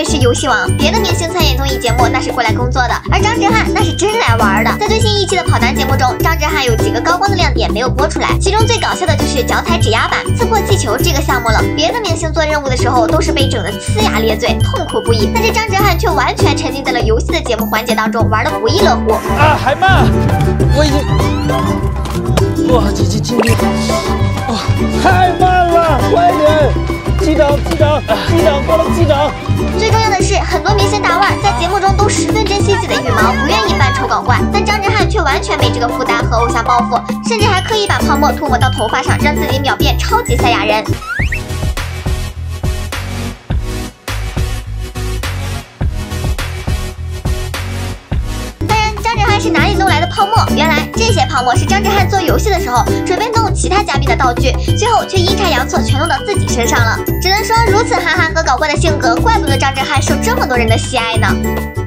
愧是游戏王，别的明星参演综艺节目那是过来工作的，而张哲瀚那是真来玩的。在最新一期的跑男节目中，张哲瀚有几个高光的亮点没有播出来，其中最搞笑的就是脚踩指压板刺破气球这个项目了。别的明星做任务的时候都是被整得呲牙咧嘴，痛苦不已，但是张哲瀚却完全沉浸在了游戏的节目环节当中，玩得不亦乐乎。 啊，还慢，我已经，哇，姐姐今天，哇，太慢了，快点！机长，过了机长。 最重要的是，很多明星达腕在节目中都十分珍惜自己的羽毛，不愿意扮丑搞怪，但张哲瀚却完全没这个负担和偶像包袱，甚至还刻意把泡沫涂抹到头发上，让自己秒变超级赛亚人。是哪里弄来的泡沫？原来这些泡沫是张哲瀚做游戏的时候准备弄其他嘉宾的道具，最后却阴差阳错全弄到自己身上了。只能说如此憨憨和搞怪的性格，怪不得张哲瀚受这么多人的喜爱呢。